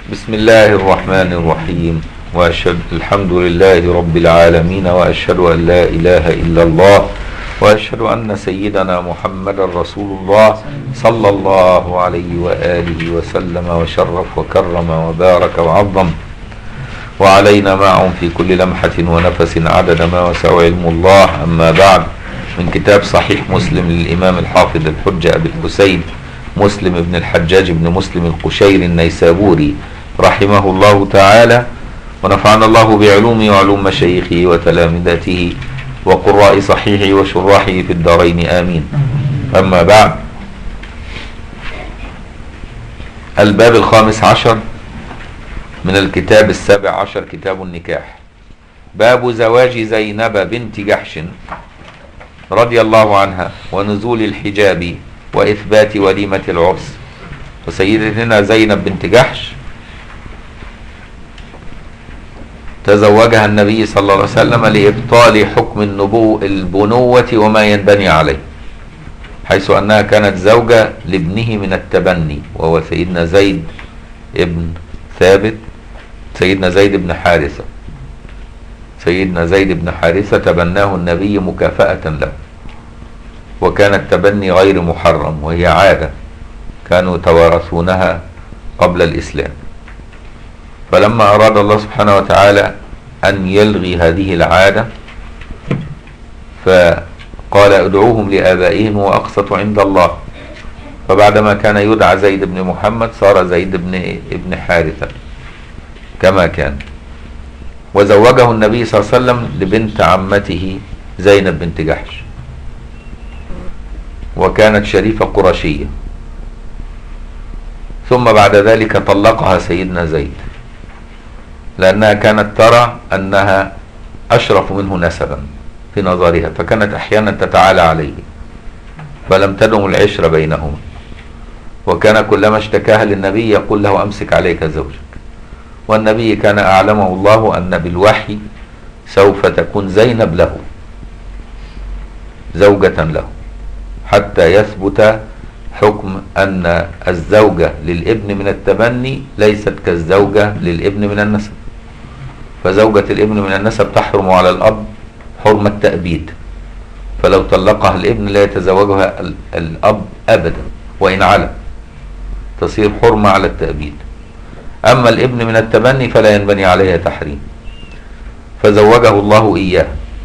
بسم الله الرحمن الرحيم، وأشهد الحمد لله رب العالمين، وأشهد أن لا إله إلا الله، وأشهد أن سيدنا محمد رسول الله صلى الله عليه وآله وسلم وشرف وكرم وبارك وعظم، وعلينا معهم في كل لمحة ونفس عدد ما وسع علم الله. أما بعد، من كتاب صحيح مسلم للإمام الحافظ الحجة أبي الحسين مسلم بن الحجاج بن مسلم القشيري النيسابوري رحمه الله تعالى، ونفعنا الله بعلومه وعلوم مشايخه وتلامذته وقراء صحيحه وشراحه في الدارين آمين. أما بعد، الباب 15 من الكتاب 17، كتاب النكاح. باب زواج زينب بنت جحش رضي الله عنها ونزول الحجاب وإثبات وليمة العرس. وسيدتنا زينب بنت جحش تزوجها النبي صلى الله عليه وسلم لإبطال حكم البنوة وما ينبني عليه، حيث أنها كانت زوجة لابنه من التبني، وهو سيدنا زيد ابن ثابت، سيدنا زيد بن حارثة. سيدنا زيد بن حارثة تبناه النبي مكافأة له، وكان التبني غير محرم، وهي عادة كانوا يتوارثونها قبل الإسلام. فلما أراد الله سبحانه وتعالى أن يلغي هذه العادة، فقال ادعوهم لآبائهم وأقسط عند الله. فبعدما كان يدعى زيد بن محمد صار زيد بن حارثة كما كان. وزوجه النبي صلى الله عليه وسلم لبنت عمته زينب بنت جحش، وكانت شريفة قرشية. ثم بعد ذلك طلقها سيدنا زيد، لأنها كانت ترى أنها أشرف منه نسبا في نظرها، فكانت أحيانا تتعالى عليه، فلم تدم العشرة بينهما. وكان كلما اشتكاها للنبي يقول له أمسك عليك زوجك. والنبي كان أعلمه الله أن بالوحي سوف تكون زينب له زوجة له، حتى يثبت حكم أن الزوجة للابن من التبني ليست كالزوجة للابن من النسب. فزوجة الابن من النسب تحرم على الأب حرمة التأبيد، فلو طلقها الابن لا يتزوجها الأب أبدا وإن على، تصير حرمة على التأبيد. أما الابن من التبني فلا ينبني عليها تحريم، فزوجه الله إياه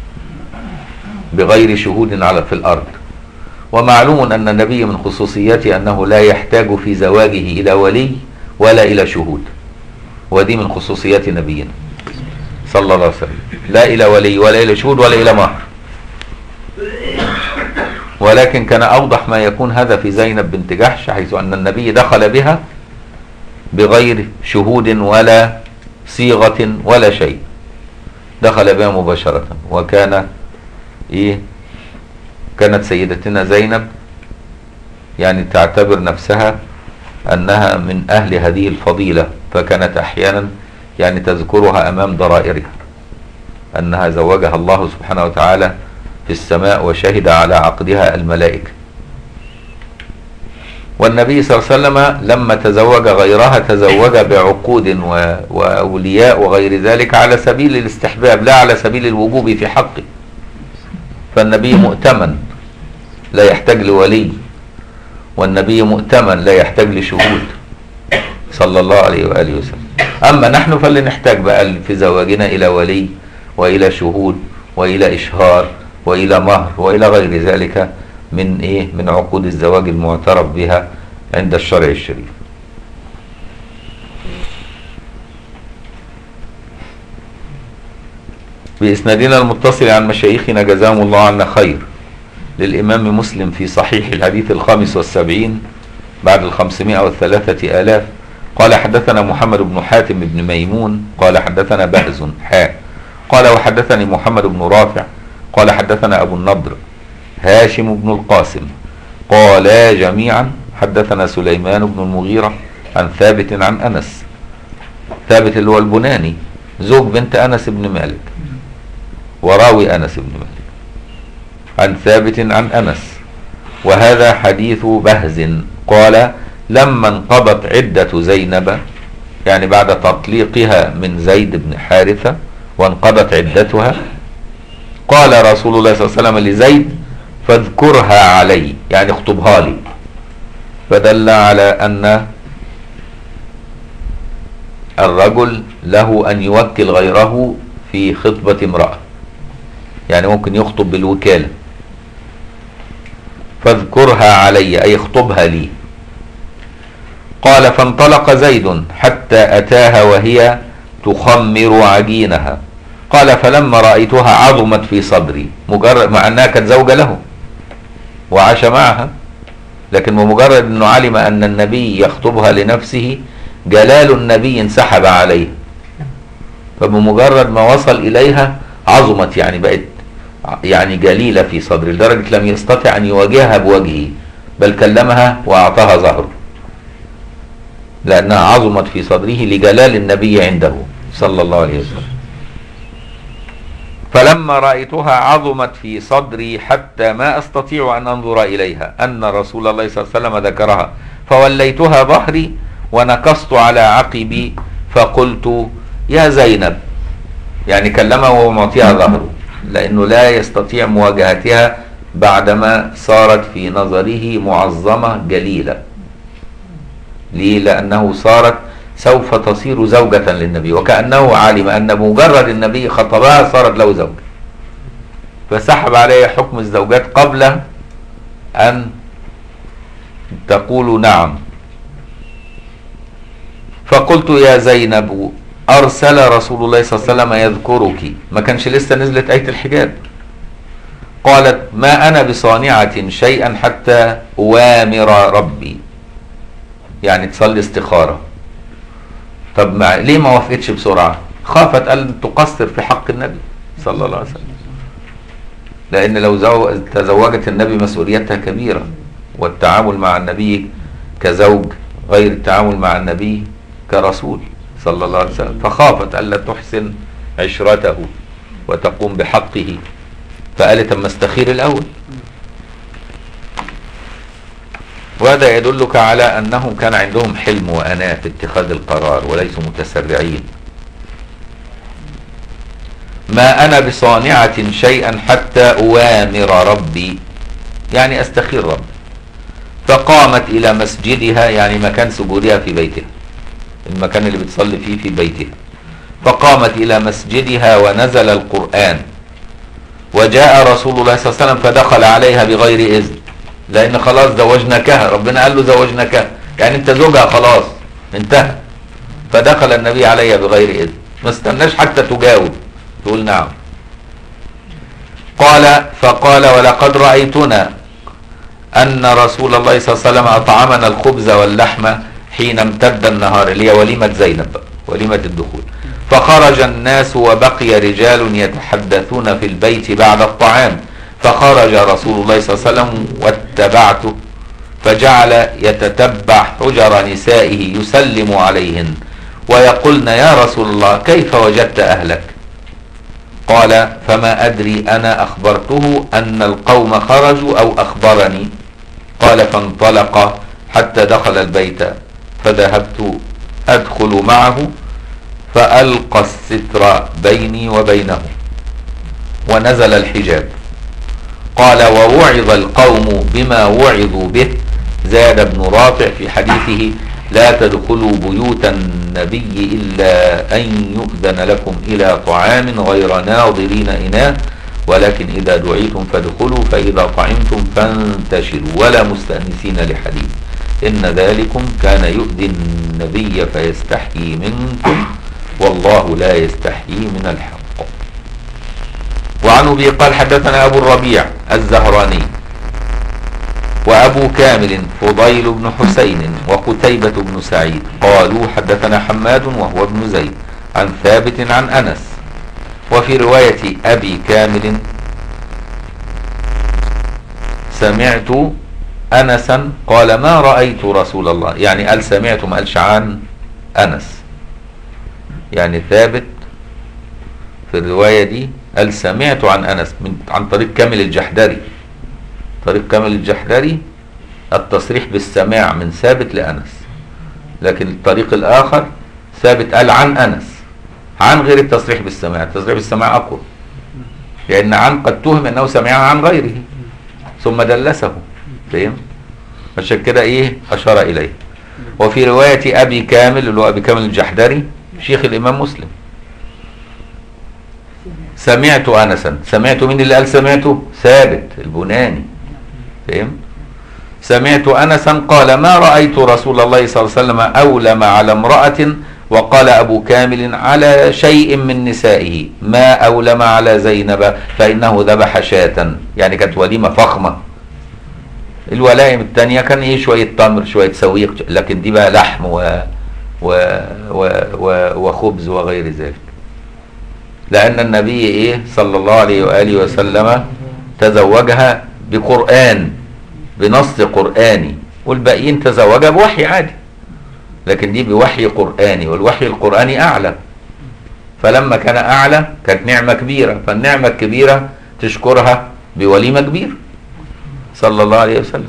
بغير شهود في الأرض. ومعلوم أن النبي من خصوصياته أنه لا يحتاج في زواجه إلى ولي ولا إلى شهود، ودي من خصوصيات نبينا صلى الله عليه وسلم، لا إلى ولي ولا إلى شهود ولا إلى مهر. ولكن كان أوضح ما يكون هذا في زينب بنت جحش، حيث أن النبي دخل بها بغير شهود ولا صيغة ولا شيء، دخل بها مباشرة. وكان كانت سيدتنا زينب يعني تعتبر نفسها أنها من أهل هذه الفضيلة، فكانت أحيانا يعني تذكرها أمام ضرائرها أنها زوجها الله سبحانه وتعالى في السماء، وشهد على عقدها الملائكة. والنبي صلى الله عليه وسلم لما تزوج غيرها تزوج بعقود وأولياء وغير ذلك على سبيل الاستحباب، لا على سبيل الوجوب في حقه. فالنبي مؤتمن لا يحتاج لولي، والنبي مؤتمن لا يحتاج لشهود صلى الله عليه وآله وسلم. أما نحن فاللي نحتاج بقى في زواجنا إلى ولي وإلى شهود وإلى إشهار وإلى مهر وإلى غير ذلك من عقود الزواج المعترف بها عند الشرع الشريف. بإسنادنا المتصل عن مشايخنا جزاهم الله عنا خير للإمام مسلم في صحيح الحديث 75 بعد 503,000 قال حدثنا محمد بن حاتم بن ميمون قال حدثنا بهز قال وحدثني محمد بن رافع قال حدثنا أبو النضر هاشم بن القاسم قالا جميعا حدثنا سليمان بن المغيرة عن ثابت عن أنس، ثابت اللي هو البناني زوج بنت أنس بن مالك وراوي أنس بن مالك، عن ثابت عن أنس. وهذا حديث بهز قال لما انقضت عدة زينب يعني بعد تطليقها من زيد بن حارثة وانقضت عدتها، قال رسول الله صلى الله عليه وسلم لزيد فاذكرها علي، يعني اخطبها لي. فدل على أن الرجل له أن يوكل غيره في خطبة امرأة، يعني ممكن يخطب بالوكالة. فاذكرها علي أي اخطبها لي. قال فانطلق زيد حتى أتاها وهي تخمر عجينها. قال فلما رأيتها عظمت في صدري، مجرد مع أنها كانت زوجة له وعاش معها، لكن بمجرد أنه علم أن النبي يخطبها لنفسه جلال النبي انسحب عليه، فبمجرد ما وصل إليها عظمت، يعني بقت يعني جليلة في صدره لدرجة لم يستطع أن يواجهها بوجهه، بل كلمها وأعطاها ظهره لأنها عظمت في صدره لجلال النبي عنده صلى الله عليه وسلم. فلما رأيتها عظمت في صدري حتى ما أستطيع أن أنظر إليها أن رسول الله صلى الله عليه وسلم ذكرها، فوليتها ظهري ونكصت على عقبي فقلت يا زينب، يعني كلمها وهو معطيها ظهره لأنه لا يستطيع مواجهتها بعدما صارت في نظره معظمة جليلة. ليه؟ لأنه صارت سوف تصير زوجة للنبي، وكأنه علم أن بمجرد النبي خطبها صارت له زوجة، فسحب عليه حكم الزوجات قبل أن تقول نعم. فقلت يا زينب أرسل رسول الله صلى الله عليه وسلم يذكرك، ما كانش لسه نزلت آية الحجاب. قالت ما أنا بصانعة شيئا حتى أوامر ربي، يعني تصلي استخارة. طب ليه ما وافقتش بسرعة؟ خافت أن تقصر في حق النبي صلى الله عليه وسلم، لأن لو تزوجت النبي مسؤوليتها كبيرة، والتعامل مع النبي كزوج غير التعامل مع النبي كرسول صلى الله عليه وسلم، فخافت ألا تحسن عشرته وتقوم بحقه، فقالت أما استخير الأول. وهذا يدلك على أنهم كان عندهم حلم وأناة في اتخاذ القرار وليسوا متسرعين. ما أنا بصانعة شيئا حتى أوامر ربي، يعني أستخير ربي. فقامت إلى مسجدها، يعني مكان سجودها في بيتها، المكان اللي بتصلي فيه في بيتها. فقامت إلى مسجدها ونزل القرآن، وجاء رسول الله صلى الله عليه وسلم فدخل عليها بغير إذن، لأن خلاص زوجناكها، ربنا قال له زوجناكها، يعني أنت زوجها خلاص انتهى. فدخل النبي عليها بغير إذن، ما استناش حتى تجاوب تقول نعم. فقال ولقد رأيتنا أن رسول الله صلى الله عليه وسلم أطعمنا الخبز واللحم حين امتد النهار، اللي هي وليمة زينب، وليمة الدخول. فخرج الناس وبقي رجال يتحدثون في البيت بعد الطعام، فخرج رسول الله صلى الله عليه وسلم واتبعته، فجعل يتتبع حجر نسائه يسلم عليهن ويقولن يا رسول الله كيف وجدت أهلك؟ قال فما أدري أنا أخبرته أن القوم خرجوا أو أخبرني. قال فانطلق حتى دخل البيت، فذهبت أدخل معه فألقى الستر بيني وبينه ونزل الحجاب. قال ووعظ القوم بما وعظوا به. زاد ابن رافع في حديثه لا تدخلوا بيوت النبي إلا أن يؤذن لكم إلى طعام غير ناظرين إناه، ولكن إذا دعيتم فادخلوا فإذا طعمتم فانتشروا ولا مستأنسين لحديث، إن ذلكم كان يؤذي النبي فيستحيي منكم والله لا يستحيي من الحق. وعن أبي قال حدثنا أبو الربيع الزهراني وأبو كامل فضيل بن حسين وقتيبة بن سعيد قالوا حدثنا حماد وهو ابن زيد عن ثابت عن أنس. وفي رواية أبي كامل سمعت أنسا قال ما رأيت رسول الله، يعني قال سمعت ما قالش عن أنس، يعني ثابت في الرواية دي قال سمعت عن أنس عن طريق كامل الجحدري. طريق كامل الجحدري التصريح بالسماع من ثابت لأنس، لكن الطريق الآخر ثابت قال عن أنس، عن غير التصريح بالسماع. التصريح بالسماع أقوى، لأن عن قد تهم أنه سمعها عن غيره ثم دلسه، فهم؟ عشان كده إيه أشار إليه. وفي رواية أبي كامل اللي هو أبي كامل الجحدري شيخ الإمام مسلم، سمعت أنسا. سمعت مين اللي قال سمعته؟ ثابت البناني، فهم؟ سمعت أنسا قال ما رأيت رسول الله صلى الله عليه وسلم أولم على امرأة، وقال أبو كامل على شيء من نسائه ما أولم على زينب فإنه ذبح شاة، يعني كانت وليمة فخمة. الولائم الثانية كان إيه شوية تمر شوية سويق، لكن دي بقى لحم وخبز وغير ذلك، لأن النبي إيه صلى الله عليه وآله وسلم تزوجها بقرآن، بنص قرآني، والباقيين تزوجها بوحي عادي، لكن دي بوحي قرآني، والوحي القرآني أعلى. فلما كان أعلى كانت نعمة كبيرة، فالنعمة الكبيرة تشكرها بوليمة كبيرة صلى الله عليه وسلم.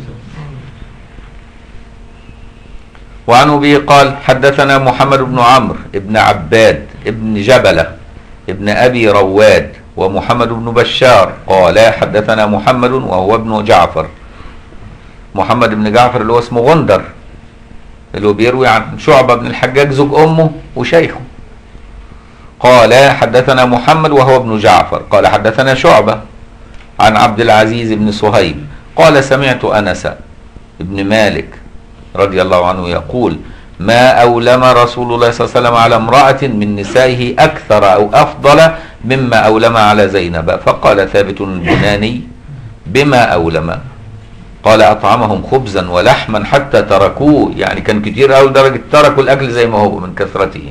وعن أبي قال حدثنا محمد بن عمرو بن عباد بن جبلة ابن أبي رواد ومحمد بن بشار قال حدثنا محمد وهو ابن جعفر، محمد بن جعفر اللي هو اسمه غندر، اللي هو بيروي عن شعبة بن الحجاج زوج أمه وشيخه. قال حدثنا محمد وهو ابن جعفر قال حدثنا شعبة عن عبد العزيز بن صهيب قال سمعت أنس بن مالك رضي الله عنه يقول ما أولم رسول الله صلى الله عليه وسلم على امرأة من نسائه أكثر أو أفضل مما أولم على زينب. فقال ثابت البناني بما أولم؟ قال أطعمهم خبزا ولحما حتى تركوه، يعني كان كتير أول درجة تركوا الأكل زي ما هو من كثرته.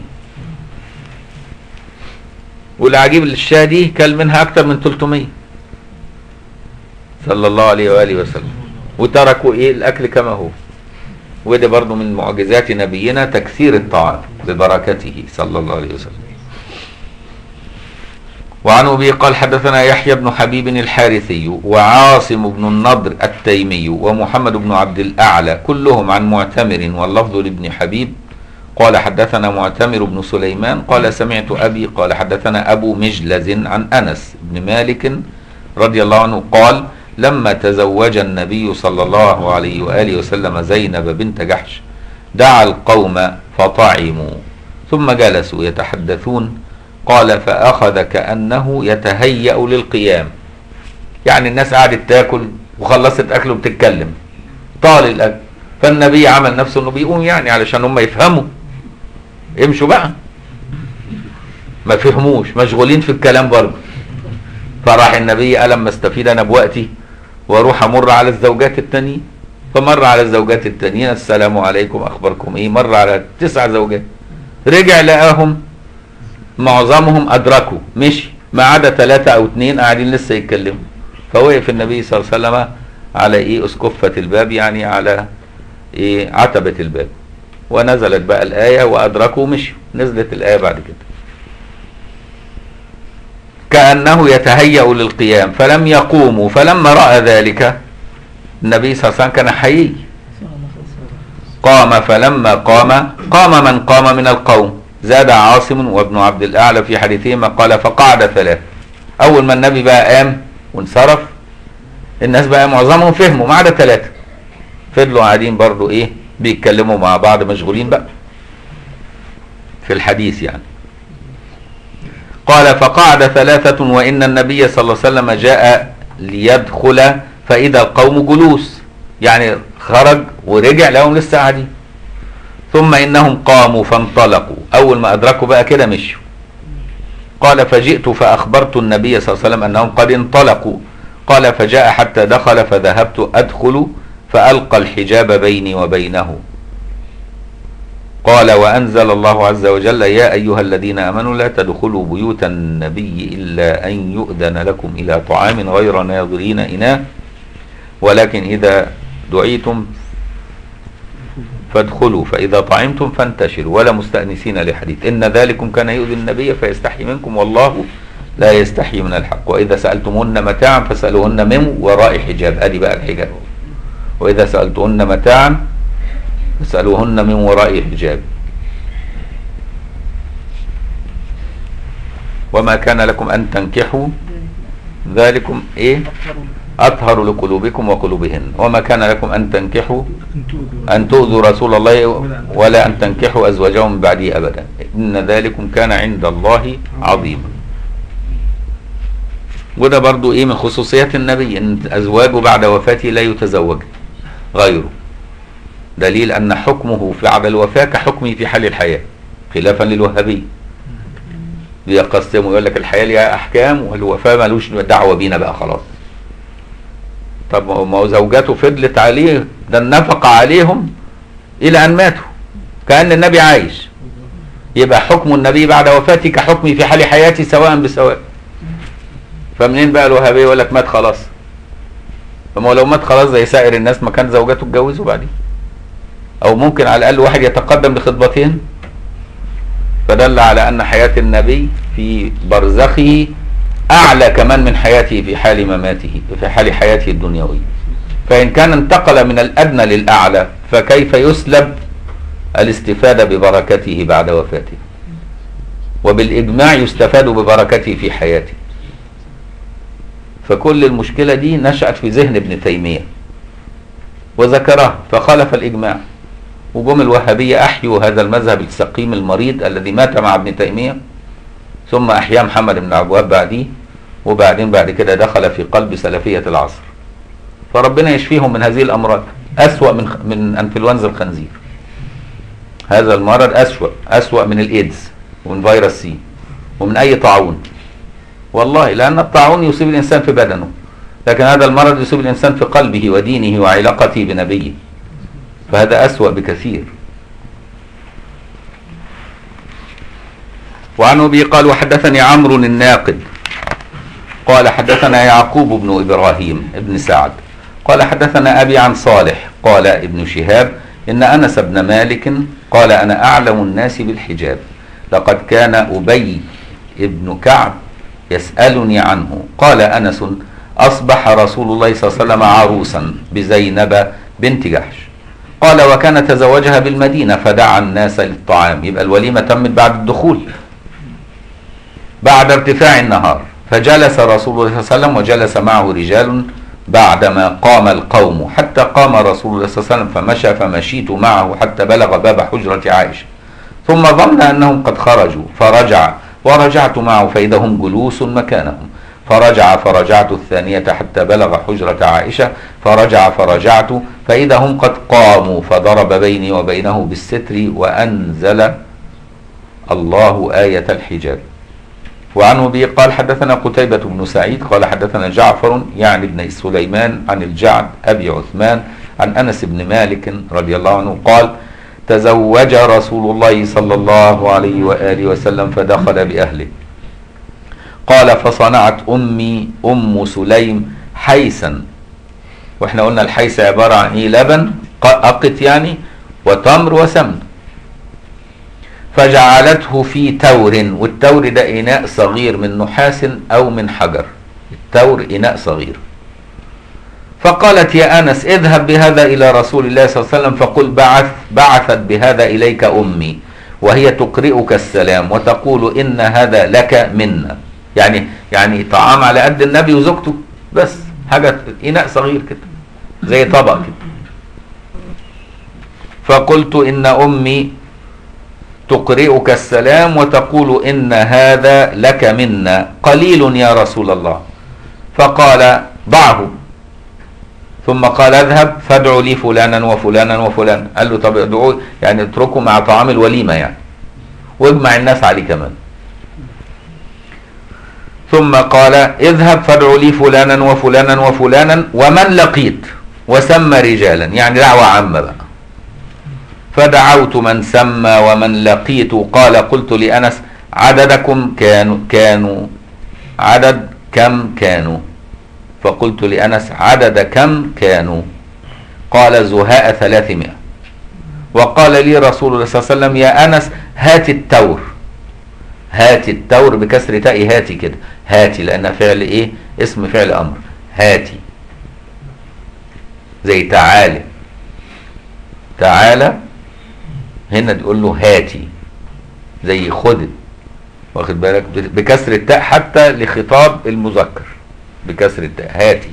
والعجيب الشاة دي كل منها أكثر من 300 صلى الله عليه وآله وسلم، وتركوا إيه الأكل كما هو. وده برضو من معجزات نبينا تكثير الطعام ببركته صلى الله عليه وسلم. وعن أبي قال حدثنا يحيى بن حبيب الحارثي وعاصم بن النضر التيمي ومحمد بن عبد الأعلى كلهم عن معتمر، واللفظ لابن حبيب قال حدثنا معتمر بن سليمان قال سمعت أبي قال حدثنا أبو مجلز عن أنس بن مالك رضي الله عنه قال لما تزوج النبي صلى الله عليه وآله وسلم زينب بنت جحش دعا القوم فطعموا ثم جلسوا يتحدثون، قال فأخذ كأنه يتهيأ للقيام، يعني الناس قعدت تاكل وخلصت أكل وبتتكلم طال الأكل، فالنبي عمل نفسه انه بيقوم يعني علشان هم يفهموا، امشوا بقى، ما فهموش مشغولين في الكلام برضه. فراح النبي قال لما استفيد انا بوقتي واروح امر على الزوجات التانيين، فمر على الزوجات التانيين السلام عليكم اخباركم ايه، مر على 9 زوجات، رجع لقاهم معظمهم ادركوا مشي ما عدا 3 أو 2 قاعدين لسه يتكلموا. فوقف النبي صلى الله عليه وسلم على ايه اسقفة الباب، يعني على ايه عتبة الباب، ونزلت بقى الآية وأدركوا مشوا، نزلت الآية بعد كده كأنه يتهيأ للقيام فلم يقوموا، فلما رأى ذلك النبي صلى الله عليه وسلم كان حيي قام، فلما قام من قام من القوم، زاد عاصم وابن عبد الأعلى في حديثهما قال فقعد 3. أول ما النبي بقى قام وانصرف الناس بقى معظمهم فهموا ما عدا 3، فضلوا قاعدين برضو ايه بيتكلموا مع بعض مشغولين بقى في الحديث يعني. قال فقعد 3 وإن النبي صلى الله عليه وسلم جاء ليدخل فإذا القوم جلوس، يعني خرج ورجع لهم لسه قاعدين. ثم إنهم قاموا فانطلقوا، أول ما أدركوا بقى كده مشوا. قال فجئت فأخبرت النبي صلى الله عليه وسلم أنهم قد انطلقوا، قال فجاء حتى دخل فذهبت أدخل فألقى الحجاب بيني وبينه. قال وأنزل الله عز وجل يا أيها الذين آمنوا لا تدخلوا بيوت النبي إلا أن يؤذن لكم إلى طعام غير ناظرين إناه ولكن إذا دعيتم فادخلوا فإذا طعمتم فانتشروا ولا مستأنسين لحديث إن ذلكم كان يؤذي النبي فيستحي منكم والله لا يستحي من الحق، وإذا سألتمهن متاعا فاسألوهن من وراء حجاب، أدي بقى الحجاب، وإذا سألتهن متاعا فاسألوهن من وراء حجاب. وما كان لكم أن تنكحوا ذلكم إيه أطهر لقلوبكم وقلوبهن، وما كان لكم أن تنكحوا أن تؤذوا رسول الله ولا أن تنكحوا أزواجهم من بعده أبدا، إن ذلكم كان عند الله عظيما. وده برضو إيه من خصوصيات النبي، إن أزواجه بعد وفاته لا يتزوج غيره، دليل أن حكمه بعد الوفاة كحكمه في حال الحياة، خلافا للوهابية بيقسموا يقول لك الحياة ليها أحكام والوفاة مالوش دعوة بينا بقى خلاص. طب ما هو زوجاته فضلت عليه، ده النفقة عليهم إلى أن ماتوا كأن النبي عايش، يبقى حكم النبي بعد وفاته كحكمه في حال حياته سواء بسواء. فمنين بقى الوهابية يقول لك مات خلاص؟ فما لو مات خلاص زي سائر الناس ما كان زوجاته اتجوزوا بعدين، أو ممكن على الأقل واحد يتقدم لخطبتين. فدل على أن حياة النبي في برزخه أعلى كمان من حياته في حال مماته، في حال حياته الدنيوية. فإن كان انتقل من الأدنى للأعلى فكيف يسلب الاستفادة ببركته بعد وفاته؟ وبالإجماع يستفاد ببركته في حياته. فكل المشكلة دي نشأت في ذهن ابن تيمية وذكرها فخالف الإجماع، وجم الوهابية أحيوا هذا المذهب السقيم المريض الذي مات مع ابن تيمية، ثم أحيا محمد بن عبد الوهاب بعديه، وبعدين بعد كده دخل في قلب سلفية العصر. فربنا يشفيهم من هذه الأمراض، أسوأ من أنفلونزا الخنزير. هذا المرض أسوأ من الإيدز ومن فيروس سي ومن أي طاعون، والله، لأن الطاعون يصيب الإنسان في بدنه، لكن هذا المرض يصيب الإنسان في قلبه ودينه وعلاقته بنبيه، فهذا أسوأ بكثير. وعنه به قال وحدثني عمرو الناقد قال حدثنا يعقوب بن إبراهيم ابن سعد قال حدثنا أبي عن صالح قال ابن شهاب إن أنس بن مالك قال أنا أعلم الناس بالحجاب، لقد كان أبي ابن كعب يسألني عنه. قال أنس أصبح رسول الله صلى الله عليه وسلم عروسا بزينب بنت جحش، قال وكان تزوجها بالمدينة فدعا الناس للطعام، يبقى الوليمة تمت بعد الدخول بعد ارتفاع النهار. فجلس رسول الله صلى الله عليه وسلم وجلس معه رجال بعدما قام القوم، حتى قام رسول الله صلى الله عليه وسلم فمشى، فمشيت معه حتى بلغ باب حجرة عائشة، ثم ظن أنهم قد خرجوا فرجع، ورجعت معه فإذا هم جلوس مكانهم، فرجعت الثانية حتى بلغ حجرة عائشة، فرجعت فإذا هم قد قاموا، فضرب بيني وبينه بالستر وأنزل الله آية الحجاب. وعنه به قال حدثنا قتيبة بن سعيد قال حدثنا جعفر يعني ابن سليمان عن الجعد أبي عثمان عن أنس بن مالك رضي الله عنه قال تزوج رسول الله صلى الله عليه وآله وسلم فدخل بأهله، قال فصنعت أمي أم سليم حيسا، واحنا قلنا الحيس عبارة عن ايه؟ لبن أقط يعني وتمر وسمن، فجعلته في تور، والتور ده إناء صغير من نحاس أو من حجر، التور إناء صغير. فقالت يا أنس اذهب بهذا إلى رسول الله صلى الله عليه وسلم فقل بعثت بهذا إليك أمي وهي تقرئك السلام وتقول إن هذا لك منا، يعني طعام على قد النبي وزوجته، بس حاجة إناء صغير كده زي طبق كده. فقلت إن أمي تقرئك السلام وتقول إن هذا لك منا قليل يا رسول الله. فقال ضعه، ثم قال اذهب فادعوا لي فلانا وفلانا وفلانا. قال له طب ادعوا يعني اتركوا مع طعام الوليمة يعني، واجمع الناس عليه كمان. ثم قال اذهب فادعوا لي فلانا وفلانا وفلانا ومن لقيت، وسمى رجالا يعني دعوة عامة بقى. فدعوت من سمى ومن لقيت. قال قلت لأنس عددكم كانوا عدد كم كانوا؟ فقلت لأنس عدد كم كانوا؟ قال زهاء 300. وقال لي رسول الله صلى الله عليه وسلم يا أنس هات التور، هات التور بكسر تاء هاتي كده، هاتي لأنها فعل ايه؟ اسم فعل أمر، هاتي زي تعالى، تعالى هنا تقول له هاتي زي خد، واخد بالك، بكسر التاء حتى لخطاب المذكر، بكسر التاء هاتي.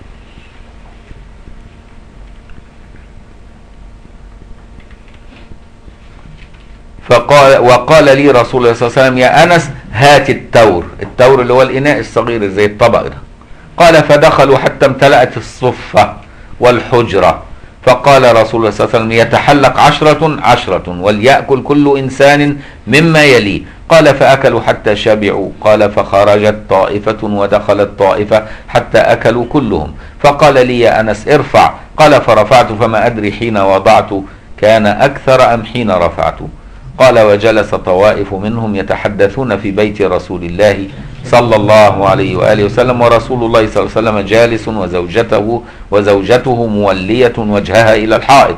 وقال لي رسول الله صلى الله عليه وسلم يا أنس هات التور، التور اللي هو الإناء الصغير زي الطبق ده. قال فدخلوا حتى امتلأت الصفة والحجرة، فقال رسول الله صلى الله عليه وسلم يتحلق 10 وليأكل كل إنسان مما يليه. قال فأكلوا حتى شبعوا. قال فخرجت طائفة ودخلت طائفة حتى أكلوا كلهم. فقال لي يا أنس ارفع. قال فرفعت فما أدري حين وضعت كان أكثر أم حين رفعت. قال وجلس طوائف منهم يتحدثون في بيت رسول الله صلى الله عليه وآله وسلم، ورسول الله صلى الله عليه وسلم جالس وزوجته مولية وجهها إلى الحائط،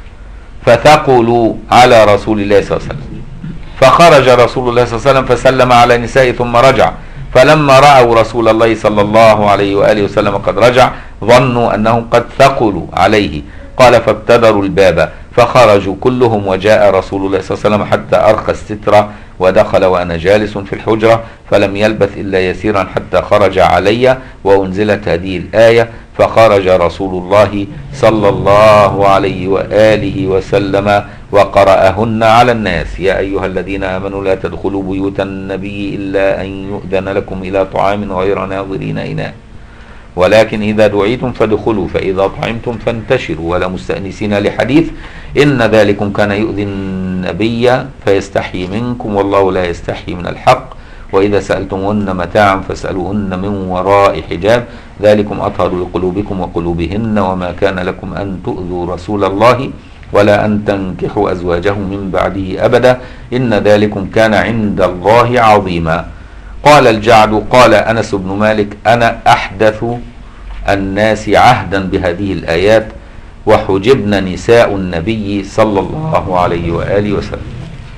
فثقلوا على رسول الله صلى الله عليه وسلم. فخرج رسول الله صلى الله عليه وسلم فسلم على نسائه ثم رجع. فلما رأوا رسول الله صلى الله عليه وآله وسلم قد رجع ظنوا أنهم قد ثقلوا عليه. قال فابتدروا الباب فخرجوا كلهم، وجاء رسول الله صلى الله عليه وسلم حتى أرخى السترة ودخل وأنا جالس في الحجرة، فلم يلبث إلا يسيرا حتى خرج علي وأنزلت هذه الآية. فخرج رسول الله صلى الله عليه وآله وسلم وقرأهن على الناس يا أيها الذين آمنوا لا تدخلوا بيوت النبي إلا أن يؤذن لكم إلى طعام غير ناظرين إناه ولكن إذا دعيتم فادخلوا فإذا طعمتم فانتشروا ولا مستأنسين لحديث إن ذلكم كان يؤذي النبي فيستحيي منكم والله لا يستحيي من الحق وإذا سألتموهن متاعا فاسألوهن من وراء حجاب ذلكم أطهر لقلوبكم وقلوبهن وما كان لكم أن تؤذوا رسول الله ولا أن تنكحوا أزواجه من بعده أبدا إن ذلكم كان عند الله عظيما. قال الجعد قال أنس بن مالك أنا أحدث الناس عهدا بهذه الآيات وحجبن نساء النبي صلى الله عليه وآله وسلم.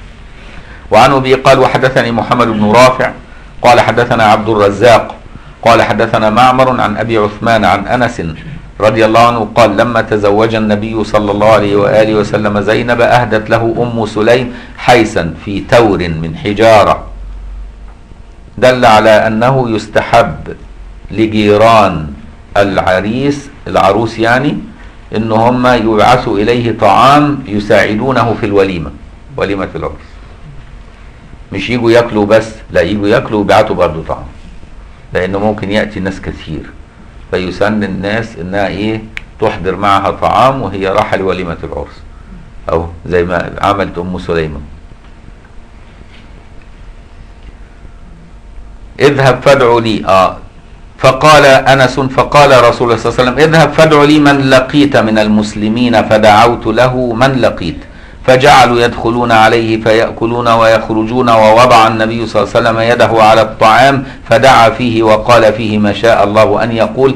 وعن أبي قال وحدثني محمد بن رافع قال حدثنا عبد الرزاق قال حدثنا معمر عن أبي عثمان عن أنس رضي الله عنه قال لما تزوج النبي صلى الله عليه وآله وسلم زينب أهدت له أم سليم حيسا في تور من حجارة دل على أنه يستحب لجيران العروس يعني إن هم يبعثوا إليه طعام يساعدونه في الوليمة وليمة العرس مش يجوا يأكلوا بس لا يجوا يأكلوا ويبعتوا برضو طعام لأنه ممكن يأتي ناس كثير فيسن الناس إنها تحضر معها طعام وهي راحة لوليمة العرس أو زي ما عملت أم سليمة. اذهب فادعوا لي فقال أنس فقال رسول الله صلى الله عليه وسلم اذهب فادعوا لي من لقيت من المسلمين فدعوت له من لقيت فجعلوا يدخلون عليه فيأكلون ويخرجون ووضع النبي صلى الله عليه وسلم يده على الطعام فدعا فيه وقال فيه ما شاء الله أن يقول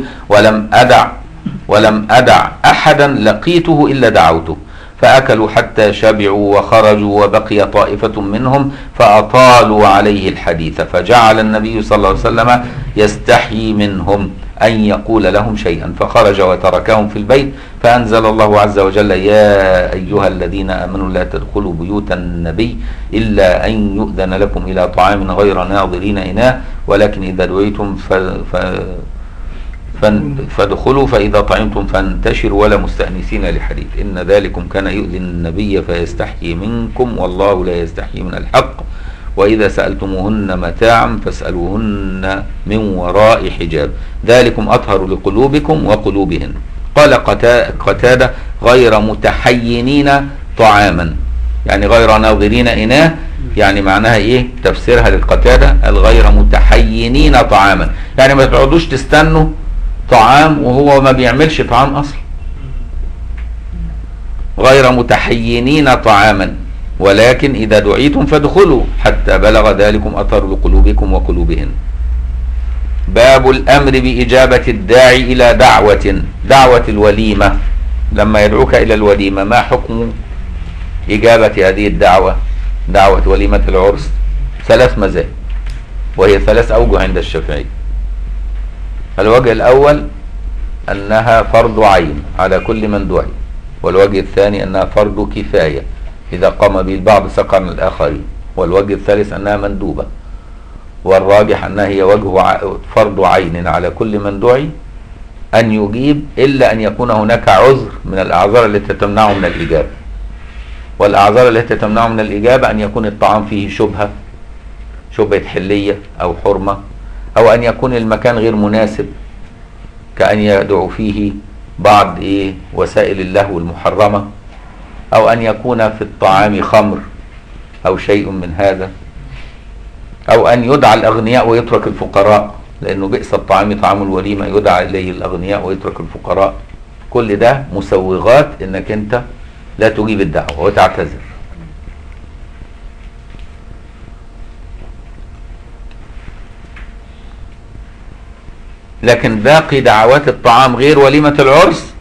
ولم أدع أحدا لقيته إلا دعوته فأكلوا حتى شبعوا وخرجوا وبقي طائفة منهم فأطالوا عليه الحديث فجعل النبي صلى الله عليه وسلم يستحيي منهم أن يقول لهم شيئا فخرج وتركهم في البيت فأنزل الله عز وجل يا أيها الذين آمنوا لا تدخلوا بيوت النبي إلا أن يؤذن لكم إلى طعام غير ناظرين إناه ولكن إذا دعيتم فادخلوا فإذا طعمتم فانتشروا ولا مستأنسين لحديث إن ذلكم كان يؤذي النبي فيستحيي منكم والله لا يستحيي من الحق وإذا سألتموهن متاعا فاسألوهن من وراء حجاب ذلكم أطهر لقلوبكم وقلوبهن. قال قتادة غير متحينين طعاما يعني غير ناظرين إناه يعني معناها تفسيرها للقتادة الغير متحينين طعاما يعني ما تقعدوش تستنوا طعام وهو ما بيعملش طعام أصلا غير متحينين طعاما ولكن إذا دعيتم فادخلوا حتى بلغ ذلكم أطهر لقلوبكم وقلوبهن. باب الأمر بإجابة الداعي إلى دعوة الوليمة لما يدعوك إلى الوليمة ما حكم إجابة هذه الدعوة دعوة وليمة العرس 3 مذاهب وهي 3 أوجه عند الشافعي. الوجه الأول أنها فرض عين على كل من دعي والوجه الثاني أنها فرض كفاية إذا قام به البعض سقط عن الآخرين والوجه الثالث أنها مندوبة والراجح أنها هي فرض عين على كل من دعي أن يجيب، إلا أن يكون هناك عذر من الأعذار التي تمنعه من الإجابة. والأعذار التي تمنعه من الإجابة أن يكون الطعام فيه شبهة حلية أو حرمة، أو أن يكون المكان غير مناسب كأن يدعو فيه بعض وسائل اللهو المحرمة، أو أن يكون في الطعام خمر أو شيء من هذا، أو أن يدعى الأغنياء ويترك الفقراء، لأنه بئس الطعام طعام الوليمة يدعى إليه الأغنياء ويترك الفقراء. كل ده مسوغات إنك أنت لا تجيب الدعوة وتعتذر. لكن باقي دعوات الطعام غير وليمة العرس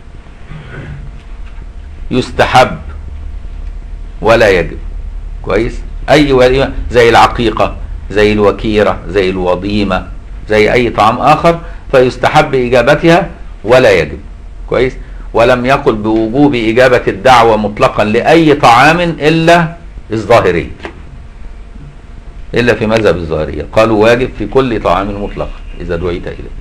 يستحب ولا يجب. كويس؟ أي وليمة زي العقيقة، زي الوكيرة، زي الوضيمة، زي أي طعام آخر، فيستحب إجابتها ولا يجب. كويس؟ ولم يقل بوجوب إجابة الدعوة مطلقا لأي طعام إلا الظاهرية، إلا في مذهب الظاهرية قالوا واجب في كل طعام مطلقا إذا دعيت إليه.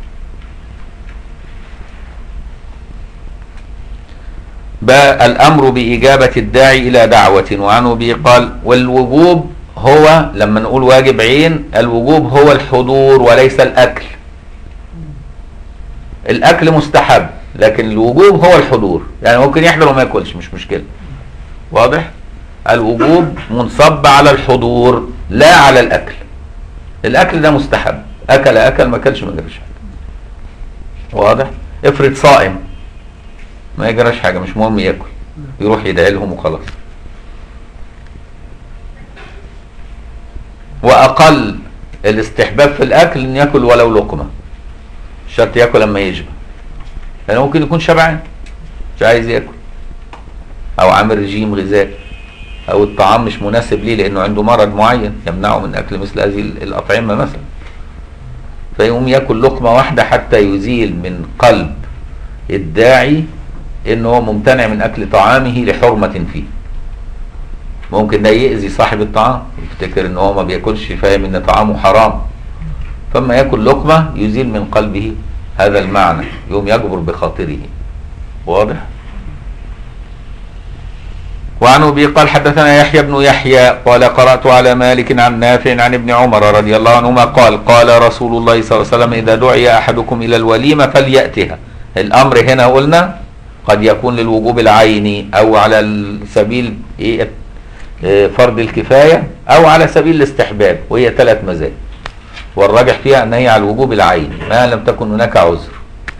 الأمر بإجابة الداعي إلى دعوة. وعنه به قال: والوجوب هو، لما نقول واجب عين، الوجوب هو الحضور وليس الأكل. الأكل مستحب، لكن الوجوب هو الحضور. يعني ممكن يحضر وما ياكلش، مش مشكلة. واضح؟ الوجوب منصب على الحضور لا على الأكل. الأكل ده مستحب، أكل ما أكلش ما جراش حاجة. واضح؟ افرض صائم ما يجراش حاجة، مش مهم ياكل، يروح يدعي لهم وخلاص. وأقل الاستحباب في الأكل إن ياكل ولو لقمة، مش شرط ياكل لما يشبع، لأنه ممكن يكون شبعان مش عايز ياكل، أو عامل رجيم غذائي، أو الطعام مش مناسب ليه لأنه عنده مرض معين يمنعه من أكل مثل هذه الأطعمة مثلا، فيقوم ياكل لقمة واحدة حتى يزيل من قلب الداعي إنه هو ممتنع من أكل طعامه لحرمة فيه. ممكن ده يأذي صاحب الطعام، يفتكر إن هو ما بياكلش، فاهم إن طعامه حرام، فما ياكل لقمة يزيل من قلبه هذا المعنى، يوم يجبر بخاطره. واضح؟ وعن أبي قال: حدثنا يحيى بن يحيى قال: قرأت على مالك عن نافع عن ابن عمر رضي الله عنهما قال: قال رسول الله صلى الله عليه وسلم: إذا دعي أحدكم إلى الوليمة فليأتها. الأمر هنا قلنا قد يكون للوجوب العيني، أو على سبيل فرض الكفاية، أو على سبيل الاستحباب، وهي 3 مذاهب، والراجح فيها أن هي على الوجوب العيني ما لم تكن هناك عذر.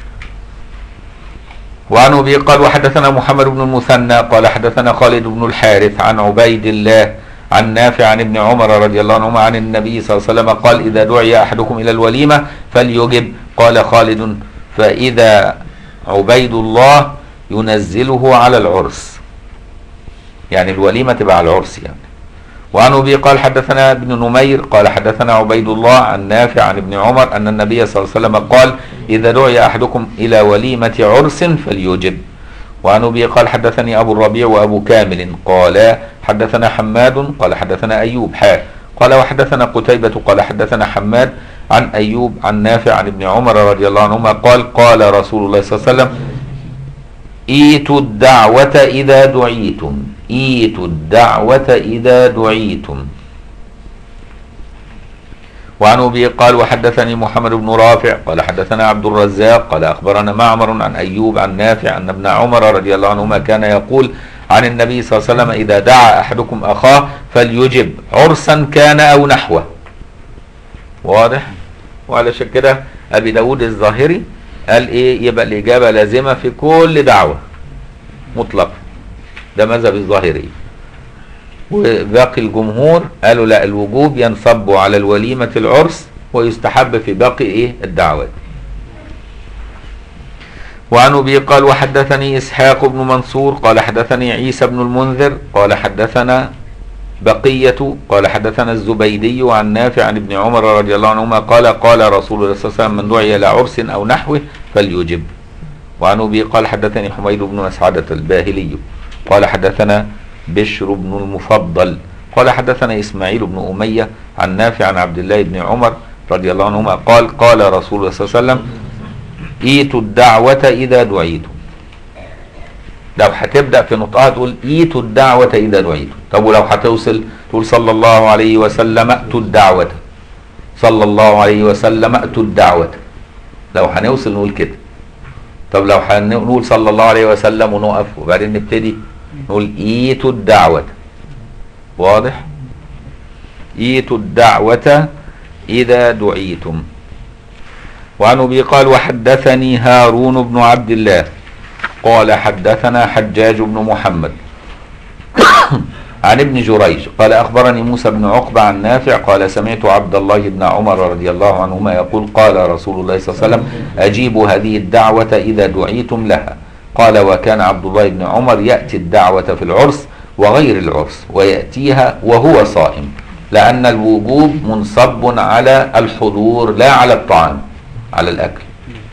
وعن أبي قال: وحدثنا محمد بن المثنى قال: حدثنا خالد بن الحارث عن عبيد الله عن نافع عن ابن عمر رضي الله عنهما عن النبي صلى الله عليه وسلم قال: إذا دعي أحدكم إلى الوليمة فليجب. قال خالد: فإذا عبيد الله ينزله على العرس، يعني الوليمة تبع على العرس يعني. وعن أبي قال: حدثنا ابن نمير قال: حدثنا عبيد الله عن نافع عن ابن عمر أن النبي صلى الله عليه وسلم قال: إذا دعي أحدكم إلى وليمة عرس فليجب. وعن أبي قال: حدثني أبو الربيع وأبو كامل قال: حدثنا حماد قال: حدثنا أيوب قال: وحدثنا قتيبة قال: حدثنا حماد عن أيوب عن نافع عن ابن عمر رضي الله عنهما قال: قال رسول الله صلى الله عليه وسلم: ايتوا الدعوة إذا دعيتم، ايتوا الدعوة إذا دعيتم. وعن أبي قال: وحدثني محمد بن رافع قال: حدثنا عبد الرزاق قال: أخبرنا معمر عن أيوب عن نافع أن ابن عمر رضي الله عنهما كان يقول عن النبي صلى الله عليه وسلم: إذا دعا أحدكم أخاه فليجب، عرسا كان أو نحوه. واضح؟ وعلى كده أبي داود الظاهري قال إيه؟ يبقى الإجابة لازمة في كل دعوة مطلق، ده مذهب الظاهري. وباقي الجمهور قالوا لا، الوجوب ينصب على الوليمة العرس ويستحب في باقي الدعوات. وعن أبي قال: وحدثني إسحاق بن منصور قال: حدثني عيسى بن المنذر قال: حدثنا بقية قال: حدثنا الزبيدي عن نافع عن ابن عمر رضي الله عنهما قال: قال رسول الله صلى الله عليه وسلم: من دعي إلى عرس أو نحوه فليجب. وعن أبي قال: حدثني حميد بن مسعدة الباهلي قال: حدثنا بشر بن المفضل قال: حدثنا إسماعيل بن أمية عن نافع عن عبد الله بن عمر رضي الله عنهما قال قال رسول الله صلى الله عليه وسلم ايتوا الدعوة إذا دعيتم. لو هتبدأ في نطقها تقول ايتوا الدعوة إذا دعيتم. طب ولو هتوصل تقول صلى الله عليه وسلم ائتوا الدعوة، صلى الله عليه وسلم ائتوا الدعوة. لو هنوصل نقول كده. طب لو هنقول صلى الله عليه وسلم ونقف وبعدين نبتدي نقول ايتوا الدعوة. واضح؟ ايتوا الدعوة إذا دعيتم. وعن أبي قال وحدثني هارون بن عبد الله قال حدثنا حجاج بن محمد عن ابن جريج قال أخبرني موسى بن عقبة عن نافع قال سمعت عبد الله بن عمر رضي الله عنهما يقول قال رسول الله صلى الله عليه وسلم أجيبوا هذه الدعوة إذا دعيتم لها. قال وكان عبد الله بن عمر يأتي الدعوة في العرس وغير العرس ويأتيها وهو صائم، لأن الوجوب منصب على الحضور لا على الطعام، على الأكل.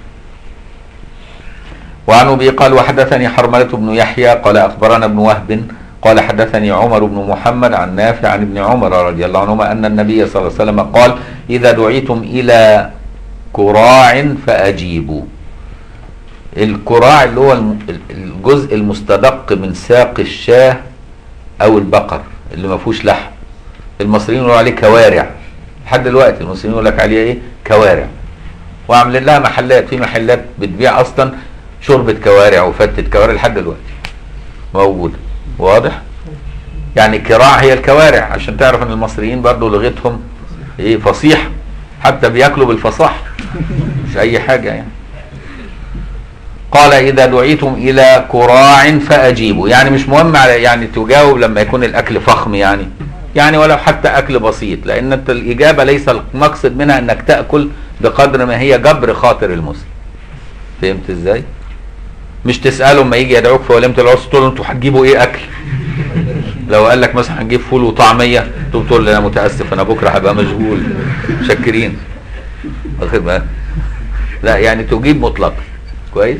وعن أبي قال وحدثني حرملة بن يحيى قال أخبرنا ابن وهب قال حدثني عمر بن محمد عن نافع عن ابن عمر رضي الله عنهما أن النبي صلى الله عليه وسلم قال إذا دعيتم إلى كراع فأجيبوا. الكراع اللي هو الجزء المستدق من ساق الشاه أو البقر اللي ما فيهوش لحم. المصريين يقولوا عليه كوارع، لحد دلوقتي المصريين يقول لك عليها ايه؟ كوارع. وعاملين لها محلات، في محلات بتبيع اصلا شوربه كوارع وفتة كوارع لحد دلوقتي موجوده. واضح؟ يعني كراع هي الكوارع، عشان تعرف ان المصريين برضو لغتهم ايه؟ فصيح، حتى بياكلوا بالفصاحه مش اي حاجه يعني. قال إذا دعيتم إلى كراع فأجيبوا، يعني مش مهم على يعني تجاوب لما يكون الأكل فخم يعني ولو حتى أكل بسيط، لأن الإجابة ليس المقصد منها أنك تأكل بقدر ما هي جبر خاطر المسلم. فهمت إزاي؟ مش تسأله لما يجي يدعوك في وليمة العرس تقول له أنتوا هتجيبوا إيه أكل؟ لو قال لك مثلا هنجيب فول وطعمية تقول له أنا متأسف أنا بكرة هبقى مشغول، شاكرين. واخد بالك؟ لا يعني تجيب مطلقا. كويس؟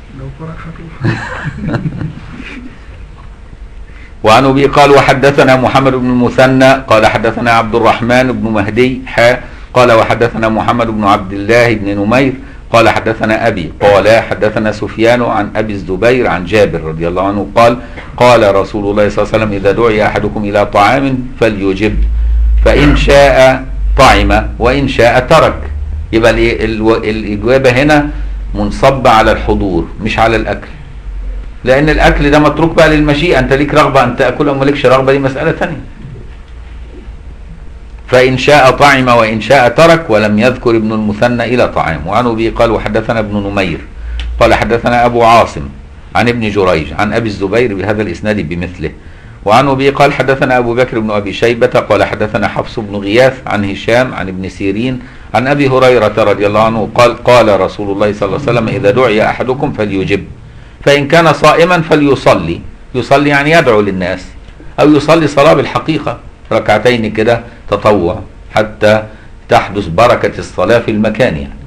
وعن أبي قال وحدثنا محمد بن المثنى قال حدثنا عبد الرحمن بن مهدي قال وحدثنا محمد بن عبد الله بن نمير قال حدثنا أبي قال حدثنا سفيان عن أبي الزبير عن جابر رضي الله عنه قال قال رسول الله صلى الله عليه وسلم إذا دعي أحدكم إلى طعام فليجب فإن شاء طعم وإن شاء ترك. يبقى الإجابة هنا منصب على الحضور مش على الأكل، لأن الأكل ده متروك بقى للمشيئة، أنت ليك رغبة أن تأكل أو مالكش رغبة دي مسألة ثانية. فإن شاء طعم وإن شاء ترك، ولم يذكر ابن المثنى إلى طعام. وعن أبي قال وحدثنا ابن نمير قال حدثنا أبو عاصم عن ابن جريج عن أبي الزبير بهذا الإسناد بمثله. وعن أبي قال حدثنا أبو بكر بن أبي شيبة قال حدثنا حفص بن غياث عن هشام عن ابن سيرين عن أبي هريرة رضي الله عنه قال قال رسول الله صلى الله عليه وسلم إذا دعي أحدكم فليجب فإن كان صائما فليصلي. يصلي يعني يدعو للناس، أو يصلي صلاة بالحقيقة ركعتين كده تطوع حتى تحدث بركة الصلاة في المكان يعني.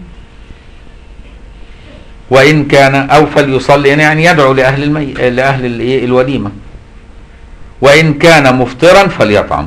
وإن كان أو فليصلي يعني يدعو لأهل الوليمة. وإن كان مفطرا فليطعم.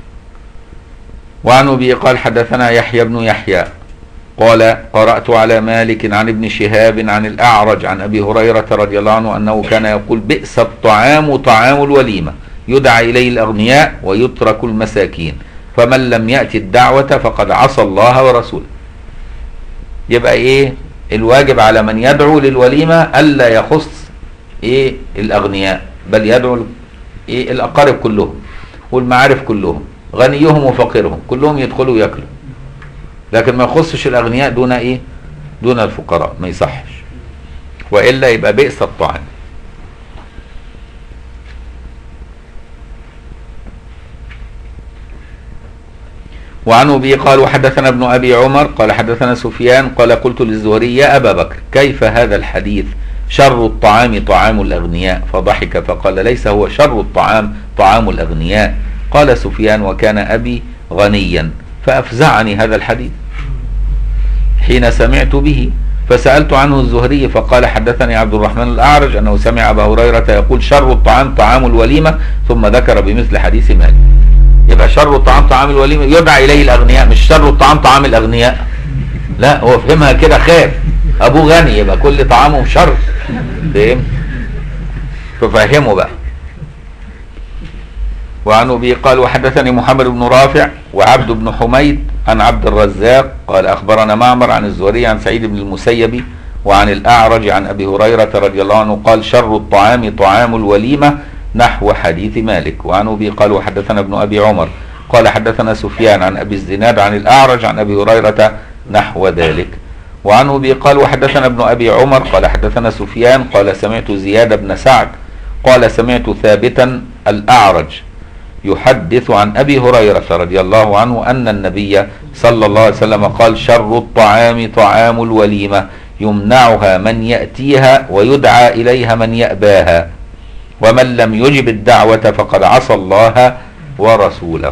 وعن أبي قال حدثنا يحيى بن يحيى قال قرأت على مالك عن ابن شهاب عن الأعرج عن أبي هريرة رضي الله عنه أنه كان يقول بئس الطعام طعام الوليمة يدعى إليه الأغنياء ويترك المساكين فمن لم يأتي الدعوة فقد عصى الله ورسوله. يبقى إيه الواجب على من يدعو للوليمة ألا يخص إيه الأغنياء، بل يدعو إيه الأقارب كلهم والمعارف كلهم، غنيهم وفقيرهم كلهم يدخلوا يأكلوا، لكن ما يخصش الأغنياء دون إيه دون الفقراء، ما يصحش، وإلا يبقى بئس الطعام. وعن أبي قال وحدثنا ابن أبي عمر قال حدثنا سفيان قال قلت للزهري يا أبا بكر كيف هذا الحديث شر الطعام طعام الأغنياء؟ فضحك فقال ليس هو شر الطعام طعام الأغنياء. قال سفيان وكان أبي غنيا فأفزعني هذا الحديث حين سمعت به فسألت عنه الزهري فقال حدثني عبد الرحمن الأعرج أنه سمع أبا هريرة يقول شر الطعام طعام الوليمة ثم ذكر بمثل حديث مالك. يبقى شر الطعام طعام الوليمة يدعى إليه الأغنياء، مش شر الطعام طعام الأغنياء. لا، هو فهمها كده، خاف أبوه غني يبقى كل طعامه شر، فهم؟ ففهمه بقى. وعن أبي قال وحدثني محمد بن رافع وعبد بن حميد عن عبد الرزاق قال أخبرنا معمر عن الزهري عن سعيد بن المسيب وعن الأعرج عن أبي هريرة رضي الله عنه قال شر الطعام طعام الوليمة نحو حديث مالك. وعن أبي قال وحدثنا ابن أبي عمر قال حدثنا سفيان عن أبي الزناد عن الأعرج عن أبي هريرة نحو ذلك. وعن أبي قال وحدثنا ابن أبي عمر قال حدثنا سفيان قال سمعت زياد بن سعد قال سمعت ثابتا الأعرج يحدث عن أبي هريرة رضي الله عنه أن النبي صلى الله عليه وسلم قال شر الطعام طعام الوليمة يمنعها من يأتيها ويدعى إليها من يأباها، ومن لم يجب الدعوة فقد عصى الله ورسوله.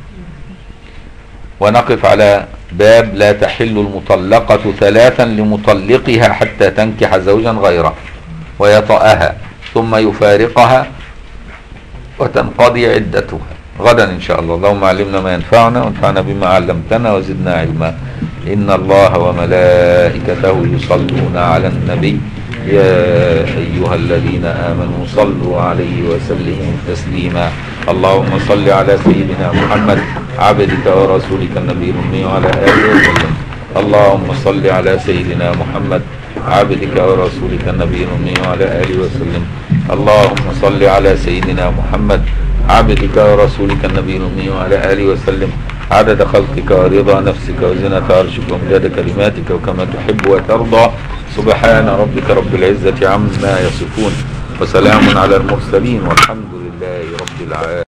ونقف على باب لا تحل المطلقة ثلاثا لمطلقها حتى تنكح زوجا غيره ويطأها ثم يفارقها وتنقضي عدتها. غدا إن شاء الله. اللهم علمنا ما ينفعنا وانفعنا بما علمتنا وزدنا علما. إن الله وملائكته يصلون على النبي يا أيها الذين آمنوا صلوا عليه وسلموا تسليما. اللهم صل على سيدنا محمد عبدك ورسولك النبي الأمي وعلى آله وسلم. اللهم صل على سيدنا محمد عبدك ورسولك النبي الأمي وعلى آله وسلم. اللهم صل على سيدنا محمد عبدك ورسولك النبي الأمي وعلى آله وسلم عدد خلقك ورضا نفسك وزنة عرشك ومداد كلماتك وكما تحب وترضى. سبحان ربك رب العزة عما يصفون وسلام على المرسلين والحمد لله رب العالمين.